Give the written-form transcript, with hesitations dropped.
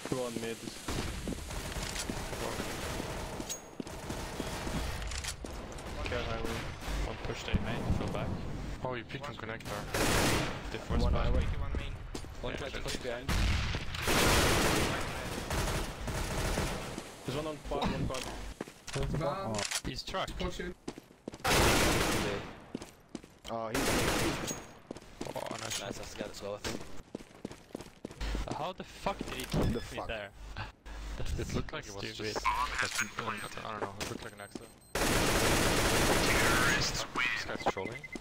One mid. Care highway. One push to A main, fill back. Oh, you peek and connector. Difference One back. highway. One main. One tries to push behind. There's one on quad, one quad. He's truck. Oh, he's Oh, nice. Nice, that's the guy that's well, I think. How the fuck did he keep me fuck? there? It looked like it was Stupid. just... I don't know, it looked like an accident. This guy's trolling.